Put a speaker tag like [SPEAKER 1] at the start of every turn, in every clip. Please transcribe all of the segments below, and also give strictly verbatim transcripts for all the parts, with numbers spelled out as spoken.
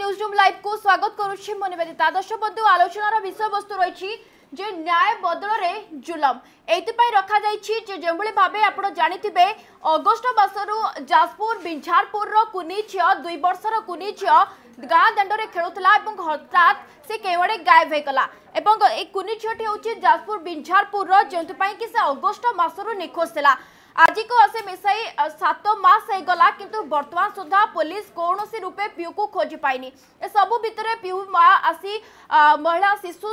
[SPEAKER 1] News room live को स्वागत करुछि म निवेदिता। दर्शक बंधु आलोचनार विषय वस्तु रही जे न्याय बदल जुलम एइतिपाई रखा जाइछि जे जेभଳି भाबे आपण जानिथिबे अगस्त मासरु जाजपुर बिंझारपुर रो कुनी झियो दुई वर्षर कुनी झियो गाँ दांडरे खेलुतला एवं हठात से केवड़े गायब होगला एवं ए कुनी झियोटी होछि जाजपुर बिंझारपुर रो जेंतुपाई कि से अगस्त मासरु निखोज थिला। आज को आसे मिसाई सात मास होगला किंतु वर्तमान सुधा पुलिस कौन सी रूपे पीयू को खोजी पाइनी। ए सबु भितरे पीयू माँ आसी महिला शिशु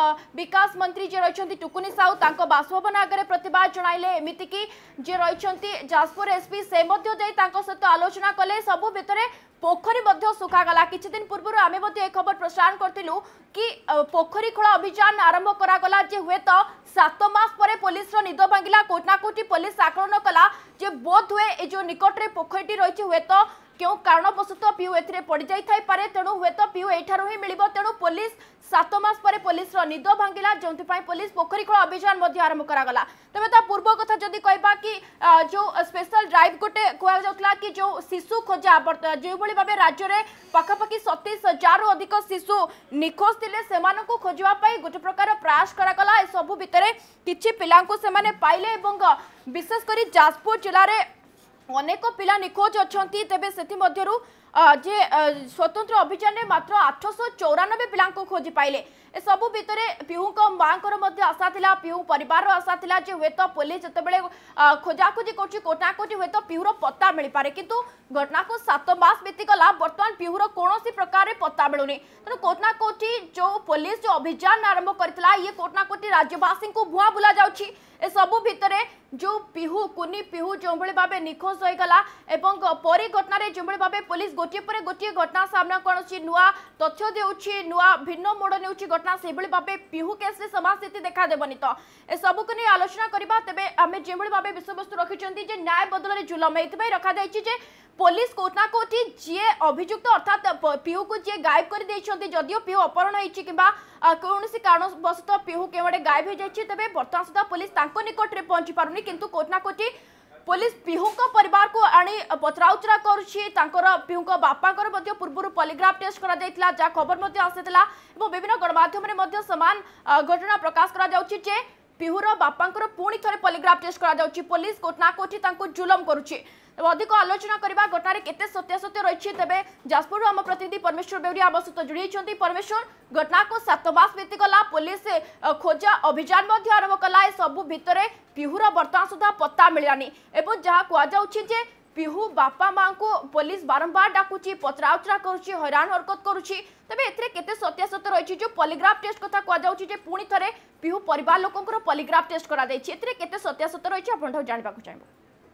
[SPEAKER 1] विकास मंत्री जे रही टुकुनी साहू तांको बासभवन आगे प्रतिवाद जणाइले एमिति कि जे रही जाजपुर एसपी से सहित आलोचना कले। सबु भितरे पोखरी सुखागला। किछि दिन पूर्व आमे मध्ये एक खबर प्रसारण करथिलु कि पोखरी खोला अभियान आरंभ करागला जे हुए तो सात मास परे पुलिस रो निद भांगिला। कोटना कोटी पुलिस आकलन कला जे बोध हुए ए जो निकट रे पोखरीटी रही हुए तो क्यों कारणवशत पीयू एथिरे पड़ी जाई थाई पारे तेणु हुए तो पीयू एठारु ही मिलिबो। तेणु पुलिस सात मास परे पुलिस रो निद भांगिला जोंथि पुलिस पोखरी खोला अभियान मध्ये आरंभ करागला। तबे ता पूर्व कथा जदि कहबा कि जो स्पेशल ड्राइव गोटे कुआ जाउतला कि जो शिशु खोजा जो भली भाबे राज्य रे पाखापाखि सत्ताईस हजार रु अधिक शिशु निखोज थिले सेमानकु खोजवा पई गोटे प्रकार प्रयास करागला। ए सबु भितरे किछि पिलांकु सेमाने पाइले एवं विशेष करी जाजपुर जिल्ला रे अनेक पिला निखोज अछंती। तेबे सेथि मध्यरु जे स्वतंत्र अभियान में मात्र आठश चौरानबे पिला खोजी पाइले। ए सबु भितरे पीयू माँकर आशा थिला पीयू परिवार आशा थिला जे हुए तो पुलिस जितेबाला खोजाखोजी कर कोटा कोटी हुए तो पीयूर पत्ता मिल पारे किंतु घटना को सात मास बीतीगला बर्तमान पीयूर कौन प्रकार पत्ता मिलूनी। तेणु कोटना कोटी जो पुलिस जो अभियान आरंभ करथिला ये कोटना कोटी राज्यवासी को भुआ बुला जाउछि। ए सबु भितरे जो पीहू कुनी पीहू जो भली भाबे निखोज होइगला एवं परी घटना रे जो भली भाबे पुलिस गोटे पर गोटे घटना सामना करूछि नुआ तथ्य देउछि नुआ भिन्न मोड़ नेउछि घटना से भली भाबे पीहू केस रे समा स्थिति देखा देबनी। तो ए सबु को नै आलोचना करबा। तबे आमे जे भली भाबे विषय वस्तु रखिचंती जे न्याय बदल रे जुलम एथिबाई रखा जाइछि जे पुलिस कोटना कोठी जे अभियुक्त अर्थात पीयू को जे गायब कर देइछंती जदियो पीयू अपहरण होइछि किबा कौनसी कारणवशत पीयू केवडे गायब हो जाइछि तबे वर्तमान सुधा पुलिस तांको निकट रे पहुंची पारुनी किंतु कोटना कोठी पुलिस पीहू को परिवार को आनी पचराउचरा करुछि। तांकर पीहू को बापाकर मध्ये पूर्व पॉलीग्राफ टेस्ट करा जाइतला जा खबर मध्ये आसितला एवं विभिन्न गणमाध्यम रे मध्ये समान घटना प्रकाश करा जाउछि जे पीहूर बापांकर पुणी थरे पॉलीग्राफ टेस्ट करा जाउछि। पुलिस कोटना कोठी तांको जुलम करुछि। अधिक आलोचना करबा घटना केते सत्यासत्य रही तेबे जाजपुर आम प्रतिनिधि परमेश्वर बेउरिया आम सहित जोड़ी। परमेश्वर घटना को सात मास बीतीगला पुलिस खोजा अभियान आरंभ कला। सबु भितरे पीहूर बर्तमान सुधा पत्ता मिलानी एवं जहाँ कहुच्छे जे पीहू बापा माँ को पुलिस बारंबार डाकुची पचराउचरा करुची हैरान हरकत करुची। तेबे एथिरे केते सत्यासत्य रही जो पॉलीग्राफ टेस्ट कथा कहुच्छे जे पुणी थरे पीहू परिवार लोकंकर पॉलीग्राफ टेस्ट करा दैछि एथिरे केते सत्यासत्य रही आपन जानबाकु चाहबो।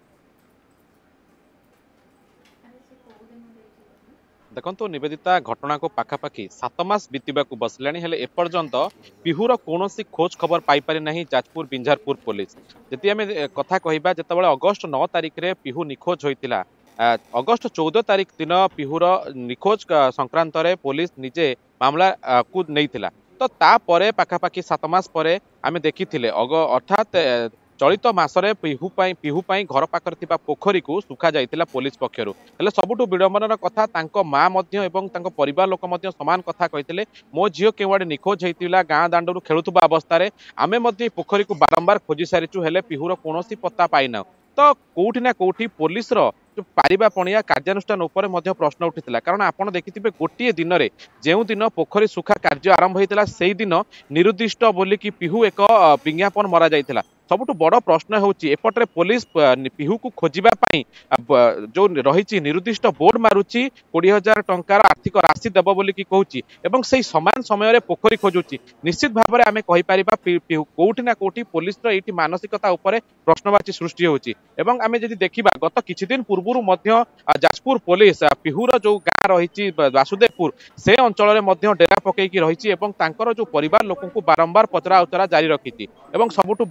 [SPEAKER 2] देखो निवेदिता घटना को पाखापाखि सात मास बीतवा बसला हेले एपर्यंत पीहूर कौन खोज खबर पाई पारि नहीं जाजपुर बिंझारपुर पुलिस। जदि आम कथा कहबा जितेबाला अगस्ट नौ तारिख रे पीहू निखोज होइतिला अगस्ट चौदह तारिख दिन पीहूर निखोज संक्रांत रे पुलिस निजे मामला को नैतिला। तो तापर पाखापाखि सात मास परे आमे देखिथिले अर्थात चलित मासरे पीहू पाई पीहू पाई घर पाखर थिबा पोखरी को सुखा जाइतिला पुलिस पक्षरु। हेले सबुठु विडंबनार कथा तांको माँ मध्य एवं तांको परिवार लोक मध्य समान कथा कहितिले मो झियो केवाडे निखोज हेतिला गाँ दांडरु खेलुतबा अवस्था रे आमे मध्य पोखरी को बारंबार खोजी सारिचु हेले पीहूर कोनोसी पत्ता पाइना। तो कोठी ना कोठी पुलिस रो जो पारिबा पणिया कार्यानुष्ठान उपर मध्य प्रश्न उठिथिला। कारण आपण देखिथिबे गोटिए दिन रे जेउ दिन पोखरी सुखा कार्य आरंभ होइतिला सेही दिन निरुद्दिष्ट बोली कि पीहू एक विज्ञापन मरा जाइतिला। सबुठु बड़ प्रश्न होउची एपटरे पुलिस पीहू को खोजिबा पाई जो रही निरुद्दिष्ट बोर्ड मारुची बीस हजार टंकार आर्थिक राशि देव बोली कि कहूची एवं से समान समय रे पोखरी खोजुची। निश्चित भाव में आमे कहि परिबा कोठी ना कोठी पुलिस रो एठी मानसिकता उपरे प्रश्नवाची सृष्टि होउची। एवं आमे जदि देखिबा गत किछि दिन पूर्वरु मध्य जाजपुर पुलिस पीहूर जो गाँ रही वासुदेवपुर से अंचल रे मध्य डेरा पकईकी रही एवं तांकर जो परिवार लोकंकु बारंबार पचरा उचरा जारी रखिछि। एवं सबुठु बड़ कथा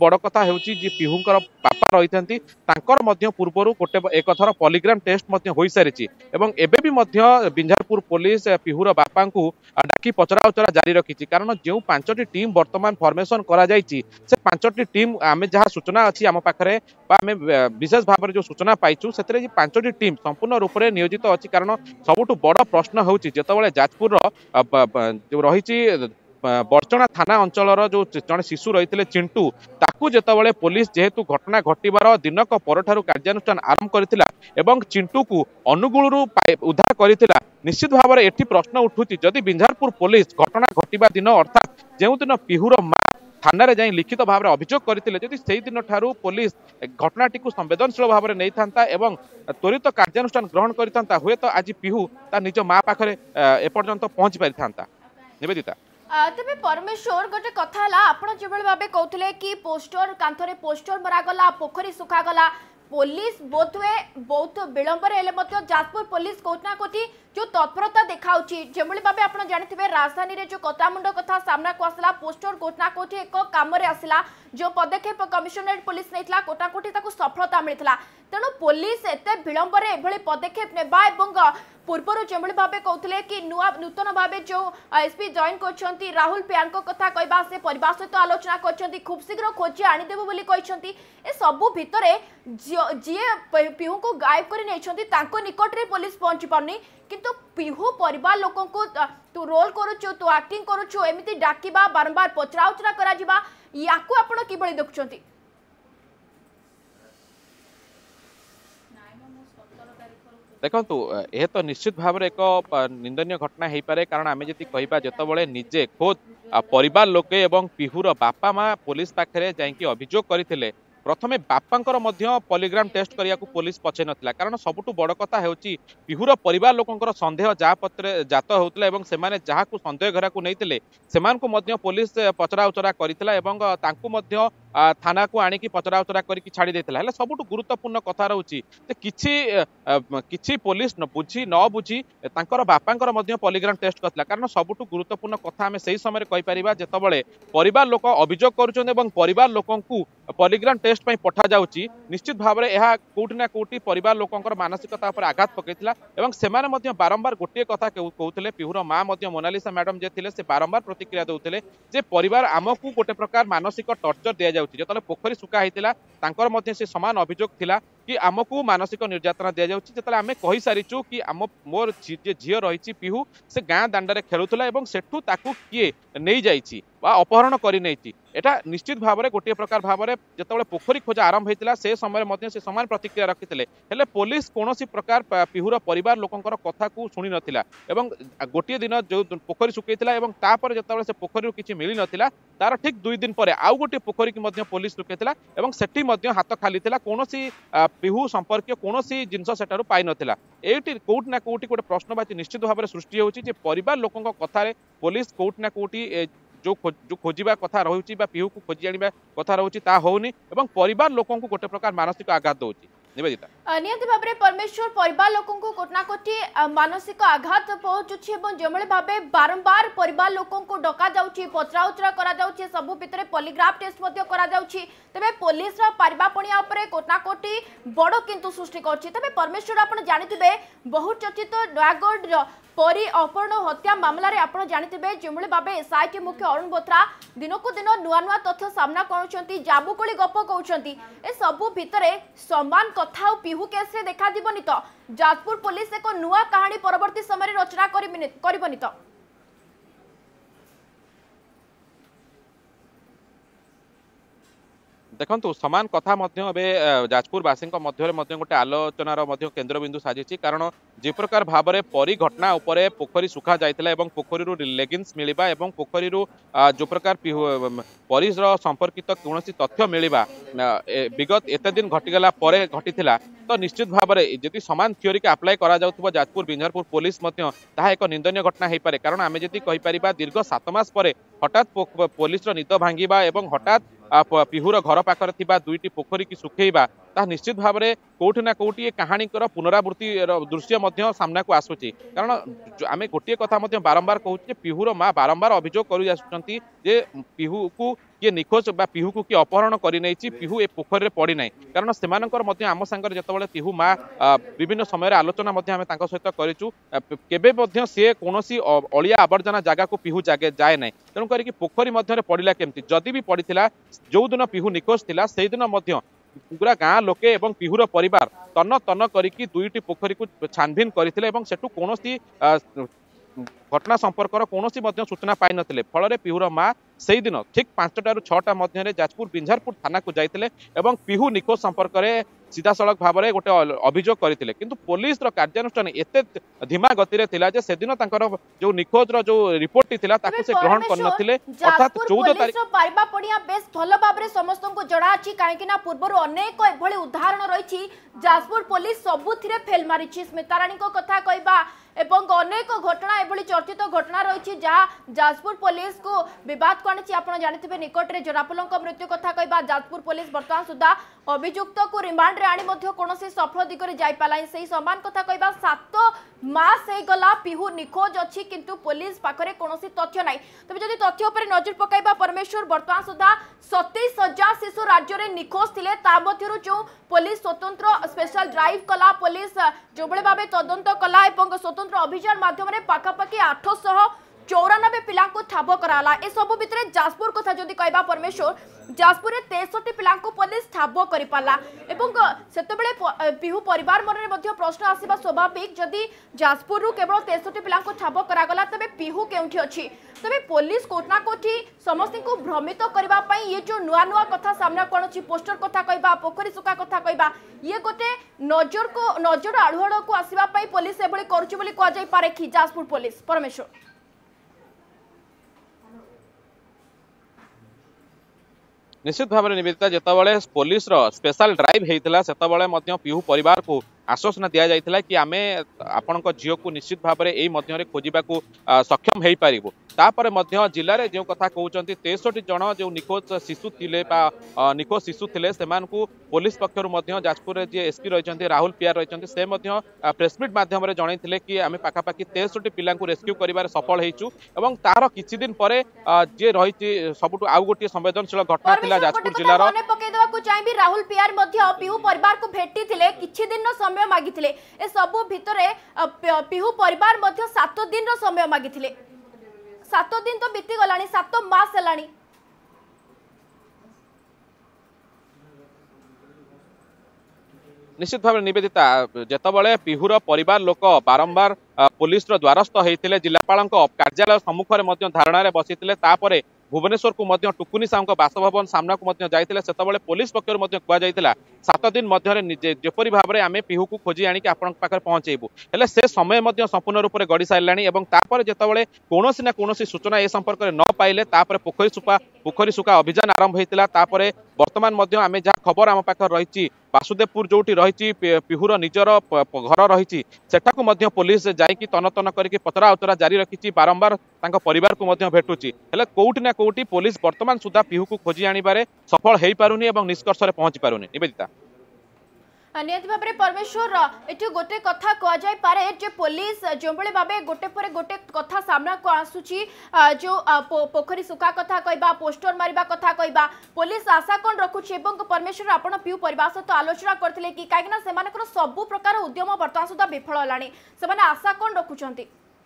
[SPEAKER 2] हेउची जे पिहुंकर बापा रहिथंती तांकर मध्य पूर्वरु गोटे एक थर पॉलीग्राम टेस्ट मध्य होई सारिची एवं एबे भी मध्य बिंझारपुर पुलिस पिहुर बापा को डाकी पचरा उचरा जारी रखिछि कारण जो पांचटी टीम वर्तमान फॉर्मेशन करा जायछि से पांचटी टीम आमे जहा सूचना अछि आम पाखरे बा आमे विशेष भाव में जो सूचना पाइछु सेतरे पांचटी टीम संपूर्ण रूप से नियोजित अछि कारण सबुठु बड़ प्रश्न होउछि जेतबेले जाजपुर जो रहिछि बर्चना थाना अंचलर जो जड़े शिशु रही चिंटू ताकू जेतबेले पुलिस जेहेतु घटना घटिबार दिनक परठारु कार्यानुष्ठान आरंभ करथिला एवं चिंटू को अनुगुलरू उद्धार करथिला निश्चित भाव में एठी प्रश्न उठुछि जदि बिंझारपुर पुलिस घटना घटिबा दिन अर्थात जेउ दिन पिहुर मा थाना रे जाई लिखित भाव में अभियोग करथिले जदि सेही दिन ठारू पुलिस घटनाटी को संवेदनशील भाव में नहीं थांता एवं त्वरित कार्यानुष्ठान ग्रहण करथांता हुए तो आज पिहू ता निज मा पाखरे एपर्यंत पहुंची पारि थांता निवेदिता
[SPEAKER 1] तेबे परमेश्वर गोटे कथा है आपड़ जो भाव कहते कि पोस्टर कांथरे पोस्टर मरागला पोखरी सुखागला पुलिस बोध हुए बहुत विलंबर हेले जाजपुर पुलिस कोठना कोठी जो तत्परता देखा जो भाव आप जानते राजधानी रे जो कतामुंड कथा सामना को आसला पोस्टर कोठना कोठी एक काम आसला जो पदक्षेप कमिशनरेट पुलिस नहीं कोटा कोठी सफलता मिलता तेणु पुलिस एत विलंबर एभली पदक्षेप नेबा एवं पूर्वर जो भाव कहते कि नुआ नूतन भाव जो एसपी जॉइन कर राहुल पियान कथा कहवा से परिवार सहित आलोचना कर खूब शीघ्र खोजी आनीदेव बोली कहते ए सबू भितर जी पिहू को गायब कर निकट में पुलिस पहुंची पारनी किंतु पिहू परिवार लोक तू रोल करुचु तू एक्टिंग करुचु एमती डाकिबा बारंबार पचरा उचरा करा जिबा याकू आपण किबळी देखुचंती
[SPEAKER 2] देखु यह तो निश्चित भाव में एक निंदनीय घटना हो पारे कारण आम जी कहवा जितेबाला निजे खोद परिवार लोके एवं पिहुर बापा माँ पुलिस पाखे जाकि अभियोग करते प्रथमे बापांकर पॉलीग्राम टेस्ट करिया को पुलिस पछे नथिला कारण सबुठु बड़ कथा हेउची पिहुर परिवार लोकंकर संदेह जहा पत्रे जात होउतला एवं सेमाने जहा को संदेह घरा को नैतिले सेमान को मध्य पुलिस पचरा उचरा करितला एवं तांकु मध्य थाना को आनिकी पचरा उचरा करिकी छाड़ी देथिला हेले सबुठु गुरुत्वपूर्ण कथा रहउची जे किछि किछि पुलिस न बुझी न बुझी तांकर बापांकर मध्य पॉलीग्राम टेस्ट करथिला कारण सबुठु गुरुत्वपूर्ण कथा हमें सही समय कहि परिबा जेतबेले परिवार लोक अभियोग करूछन एवं परिवार लोकंकु पॉलीग्राम टेस्ट पई पठा जाउची निश्चित भाव में यह कोठी ना कोठी परिवार लोकंकर मानसिकता पर आघात पकैतिला एवं सेमाने मध्य बारंबार गोटे कथा कहउतले पिहुर मां मध्य मोनालिसा मैडम जे थिले से बारंबार प्रतिक्रिया दउतले जे परिवार आमकु गोटे प्रकार मानसिक टर्चर दिया जाउची जतले पोखरी सुका हितिला तांकर मध्य से समान अभियोग थिला कि आमकु मानसिक निर्यातना दिया जाउची जतले आमे कहि सारिचु कि आम मोर जे झियो रहिची पिहू से गाँ दांडरे खेलुतला एवं सेठू ताकू किए नै जाइची बा अपहरण करि नैची एटा निश्चित भाव में गोटे प्रकार भाव में जितेबाला पोखरी खोजा आरंभ होता से समय मध्य से समान प्रतिक्रिया रखिते हेले पुलिस कौन प्रकार पिहुर परिवार लोकंकर कथा को शुणी नथिला एवं गोटे दिन जो पोखरी सुकैतिला एवं तापर जितेबाला से पोखरी किछि मिली नथिला तार ठीक दुई दिन पर आउ गोटे पोखरी की मध्य पुलिस सुकैतिला एवं सेठी मध्य हाथ खाली थिला कोनोसी पिहू संपर्क कोनोसी जिंस सेठारु पाई नथिला एटी कोउट ना कोउटी गोटे प्रश्नवाची निश्चित भाव में सृष्टि होउची जे परिवार लोकंक कथारे पुलिस कोउट ना कोउटी जो जो खोजा कथा रही पिहू को खोजी आने कथा रही होनी एवं परिवार लोक गोटे प्रकार मानसिक आघात दौर निवेदिता
[SPEAKER 1] नियंती भाव में परमेश्वर परिवार लोक कोटना कोटी मानसिक आघात पहुंचुछि एवं जेमळे भाबे बारंबार परिवार लोक को डका जाउछि पचरा उचरा करा जाउछि सबु भितरे पॉलीग्राफ टेस्ट मध्ये करा जाउछि तबे पुलिस रा पारिबापणिया उपरे कोटना कोटी बड़ किंतु सृष्टि करछि तबे परमेश्वर आपण जानिथिबे बहुत चर्चित नयागढ़ परी अपहरण हत्या मामला रे आपण जानिथिबे जेमळे भाबे एसआईटी मुख्य अरुण बोथरा दिनको दिन नुआ नुआ तथ्य सामना करूछंती जाबुकोली गप कहउछंती ए सबु भितरे समान कथा पिहू केस रे देखा दिबनी तो जाजपुर पुलिस एक नुआ कहानी परवर्ती समय रचना करबनी तो
[SPEAKER 2] देखु समान कथा जाजपुर बासी गोटे आलोचनार केन्द्र बिंदु साजिश कारण जे प्रकार भाव में परी घटना उपरे पोखरी सुखा जाइतिला एवं पोखरी लेगिंग्स मिलिबा एवं पोखरी जो प्रकार परीर संपर्कित कौन तथ्य मिलिबा विगत एत दिन घटीगला परे घटीथिला तो निश्चित भाव में जदि सामान थियोरी के अप्लाई करा जाउथबो जाजपुर बिंझारपुर पुलिस मध्य ताहा एक निंदनीय घटना हो पारे कारण आमे जदि कहि परिबा दीर्घ सात मास परे हठात पुलिस निद भांगिबा एवं हठात पिहुर घर पाखरे थिबा दुईटी पोखरी की सुखेइबा ता निश्चित भाव में कोठी ना कोठी ए कहानीकर पुनरावृत्ति दृश्य मध्य सामना को आसुची कारण आमे गोटे कथा मध्य बारंबार कहूँ पिहुर माँ बारंबार अभियोग कर पिहू को किए निखोज बा पिहू को किए अपहरण करि नैछि पिहू ए पोखरी रे पड़ी नाही कारण सेमानकर मध्य आम सांगर जेतेबेले पिहू माँ विभिन्न समय आलोचना मध्य आमे तांको सहित करिचु केबे मध्य से कोनोसी अलिया आवर्जना जगह को पिहू जागे जाए नाही तेणु करिक पोखरी मध्य पड़िला केमती जदि भी पड़िथिला जो दिन पिहू निखोज थिला सेहि दिन मध्य पूरा गाँ लोके एवं पिहुर परिवार तन तन करिकी दुईटी पोखरी को छानभिन करथिले एवं सेठु कोनोसी घटना संपर्कर कोनोसी मध्य सूचना पाई नथिले फल पिहुर माँ से दिन ठीक पांचटारू छटा मध्य जाजपुर बिंझारपुर थाना को जाइथिले एवं पिहू निखोज संपर्क में सीधा सड़क भाव में गोटे अभियोग करते किंतु पुलिस कार्यानुष्ठान एते धीमा गति थिला जे सेदिन तांकर जो निखोज रो जो रिपोर्ट थिला ताकू से ग्रहण कर नथिले अर्थात चौदह तारीख
[SPEAKER 1] पारिबा पड़िया बेस भल भाव में समस्त को जड़ा अछि काहेकि ना पूर्व अनेक एभली उदाहरण रही जाजपुर पुलिस सबुथिरे फेल मारी स्मिताराणी को कथा कहबा एवं अनेक घटना एभली चर्चित घटना रही जहाँ जाजपुर पुलिस को विवाद को आनी आप जानते निकट में जरापुल मृत्यु कथा कहबा जाजपुर पुलिस बर्तमान सुधा अभियुक्त को रिमांड रे आनी मध्य कोनोसी सफल दिगरे जाई पालाई सेही समान कथा कहबा सात मास हे गला पिहू निखोज अछि किंतु पुलिस पाखरे कोनोसी तथ्य नाही तबे जदि तथ्य ऊपर नजर पकाइबा परमेश्वर बर्तमान सुधा सत्ताईस हजार शिशु राज्य रे निखोज थिले ता मध्यरु जो पुलिस स्वतंत्र स्पेशल ड्राइव कला पुलिस जो बळे भाबे तदंत कला एवं स्वतंत्र अभियान माध्यम रे पाखापाखि आठ सौ चौरानबे पिला को ठाब कराला ए सब भितर जाजपुर कथा जदि कहबा परमेश्वर जाजपुर रे तेसठी पिला को पुलिस ठाब करि पाला एवं सेतबेले पिहू परिवार मन रे प्रश्न आसीबा स्वाभाविक जदि जाजपुर रु केवल तेसठी पिला को ठाब करागला तबे पिहू केउठी अछि तबे पुलिस कोटना कोठी समस्त को भ्रमित करबा पई ये जो नुआ नुआ कथा सामना कोनछि पोस्टर कथा कहबा पोखरी सुका कथा कहबा ये गोटे नजर को नजर आढ़ुआड़ को आसीबा पई पुलिस एभली करछि बोली कह जाई पारे कि जाजपुर पुलिस परमेश्वर
[SPEAKER 2] निश्चित भाव में निवेदिता जितेबाला पुलिस स्पेशल ड्राइव होता से पिहू परिवार को आश्वासन दि जाता कि आमे आपण झील को निश्चित भाव में यही मध्य खोजा सक्षम हो पारू तापर जिले में जो कथा कहते तेसठी जन जो निखोज शिशु थे निखोज शिशु थे से पुलिस पक्षर जाजपुर जी एसपी रही राहुल पियार रही से प्रेसमिट मध्यम जनई कि आम पाखापाखि तेसठी पिला रेस्क्यू कर सफल होइचु तार किछि दिन पर जे रही सबुठ आउ गोटे संवेदनशील घटना थिला जाजपुर जिलार
[SPEAKER 1] मने पकई देबाकू चाहिबी राहुल पियार मध्य पिहू परिवार को भेटी थिले किछि दिन समय मागिथिले ए सबु भितरे पिहू परिवार मध्य सात दिन समय मागिथिले सात दिन तो बीती गलानी सात मास हेलानी
[SPEAKER 2] निश्चित भाव निवेदिता जेतबले पिहुर परिवार लोक बारंबार पुलिस द्वारस्थ होते जिलापाल कार्यालय सम्मुखें धारणा बसी तापर भुवनेश्वर को मध्य टुकुनी साहू बासभवन सामना को जाते से पुलिस पक्षर कहुला सात दिन मध्य जेपरी भाव में आम पिहू को खोजी आनिक आपण पाखे पहुंचेबू हेले से समय संपूर्ण रूप से गड़ी सारे जितेबाला कौन ना कौन सूचना ए संपर्क में न पाइले पोखरी सुपा पोखरी सुका अभियान आरंभ होता बर्तमान आम जहाँ खबर आम पाखे रही बासुदेवपुर जो रही पिहुर निजर घर रही सेठाकू पुलिस जाइकी तन तन करके पचरा उचरा जारी रखी बारंबार परिवार को भेटुची हेले कोउठी ना कोउठी पुलिस वर्तमान सुधा पिहू को खोजी आनिबारे सफल हो पारुनी एवं निष्कर्ष रे पहुंची पारुनी निवेदिता
[SPEAKER 1] नियत भाव में परमेश्वर एठी गोटे कथा कह जाय पारे जे पुलिस जो बळे भाबे गोटे पर गोटे कथा सामना को आसुची जो पोखरी सुका कथा कहबा पोस्टर मारिबा कथा कहबा पुलिस आशा कोन रखुची एवं परमेश्वर आपण पिउ परिवार सहित आलोचना करथिले कि काहेकि सेमानकर सब प्रकार उद्यम वर्तमान सुधा विफल हलानी सेमाने आशा कोन रखुचंती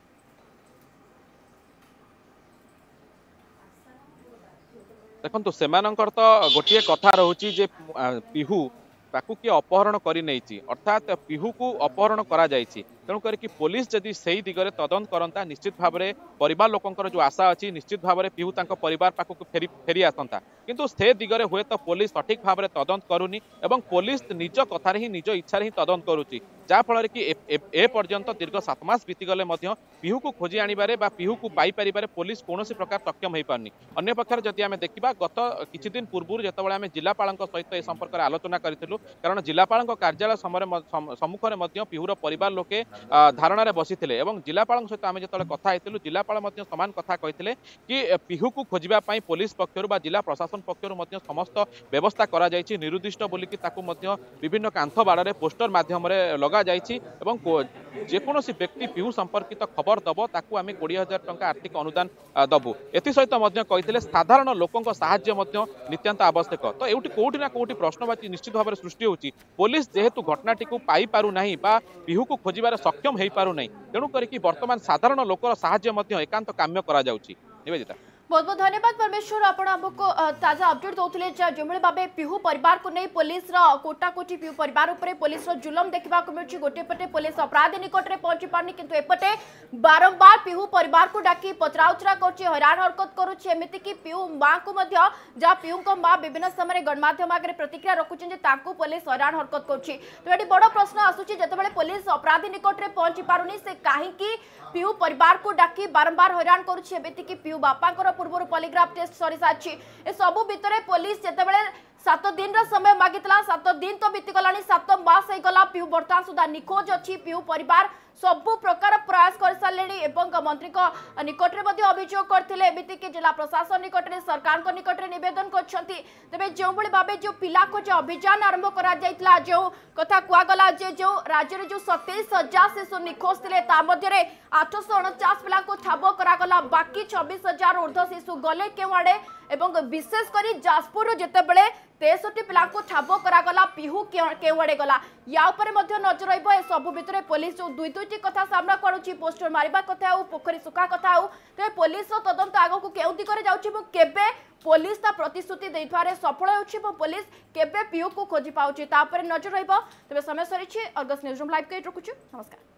[SPEAKER 2] देखो सेमानकर तो गोटे कथा रोची जे पिहू ताकू किए अपहरण कर अर्थात पिहू को अपहरण करा तेणुक पुलिस जदि से दिगरे तदंत करता निश्चित भाव में परिवार लोकंकर जो आशा अच्छी निश्चित भाव में पिहू तांको परिवार पाखक फेरी फेरी आसंता किंतु से दिगरे हुए तो पुलिस सठिक भाव में तदंत करूनी एवं पुलिस निज कथार ही निज इच्छा ही तदंत करुच्ची जहाँफल कि ए पर्यंत दीर्घ सात मास बीतीगले पिहू को खोजी आनिबारे बा पिहू को पाई पारिबारे पुलिस कौन प्रकार सक्षम हो पारनी अन्य पक्षर जदि आम देखा गत किछि दिन पूर्व जितेबाला आम जिलापाल सहित ए संपर्क में आलोचना करूँ कारण जिलापाल कार्यालय सम्मुखें पिहूर परिवार लोके धारणा बसी जिलापाल सहित आम जो कथा होती जिलापाल सामान कथा कहते कि पिहू को खोजापी पुलिस पक्षर बा जिला प्रशासन पक्षर समस्त व्यवस्था करा निरुद्दिष्ट बोलिकी विभिन्न कांथ बाड़े पोस्टर माध्यम लगा जाइछि एवं जेकोसी व्यक्ति पिहू संपर्कित खबर दब ताकू आम कोड़े हजार टंका आर्थिक अनुदान दबु एथि सहित कहते साधारण लोकों साहाय्य नित्यांत आवश्यक तो ये कोटी ना कोटी प्रश्नवाची निश्चित भाव में सृष्टि होची पुलिस जेहेतु घटनाटी को पाई पारु नहीं बा पिहू को खोजिबार सक्षम हो पारु नहीं तेणु करिकी वर्तमान साधारण लोकर साहाय्य एकांत काम्य करा जाउची। निवेदिता
[SPEAKER 1] बहुत बहुत धन्यवाद परमेश्वर आपण हमको ताजा अपडेट दौले जो भाव पिहू परिवार को नहीं पुलिस कोटा कोटी पिहू परिवार उपरे पुलिस जुलम देखा मिलूँ गोटे पटे पुलिस अपराधी निकट में पहुंची पारनी किंतु एपटे बारंबार पिहू परिवार को डाकी पचराउचरा कर हैरान हरकत करुच्ची कि पिहू माँ को जहाँ पिहू माँ विभिन्न समय गणमाध्यम आगे प्रतिक्रिया रखुच्च पुलिस हैरान हरकत करुच्ची तो ये बड़ प्रश्न आसूची जिते पुलिस अपराधी निकट में पहुंची पारुनी से कहीं पिहू परिवार को डाकी बारंबार हैरान करुच्ची कि पिहू बापा पूर्व पॉलीग्राफ टेस्ट सरी सारी ए सबू भितर पुलिस जिते सात दिन समय मागितला सात दिन तो बीतीगला सात मास होगा पिहू बर्तमान सुधा निखोज अच्छी पिहू परिवार सबु प्रकार प्रयास कर सारे मंत्री निकट में अभियोग करते कि जिला प्रशासन निकट में सरकार निकट में नवेदन करते जो भाव जो पिला खोज अभियान आरंभ करा जो कथा कहगला जो राज्य में जो सतैश हजार शिशु निखोज थे आठश अणचाश पिला ठाब करागला बाकी छब्बीस हजार ऊर्ध्व शिशु गले केवाड़े एवं विशेषकर जाजपुर जितेबले तेसठी पिला ठाब करागला पिहू केवाड़े गला या नजर रही सबू भितर पुलिस जो दुई दुईटी कथा सामना करुच्ची पोस्टर मारिबा कथा हो पोखरी सुखा कथा हो तो पुलिस तदंत आगक केउ दिगरे जाउछि पुलिस ता प्रतिश्रुति देथारे सफल होछि पुलिस केबे पिहू को खोजी पाउछि ता पर नजर रहिबो तबे समय सरीछि अर्गस न्यूज रूम लाइव के रखुछु नमस्कार।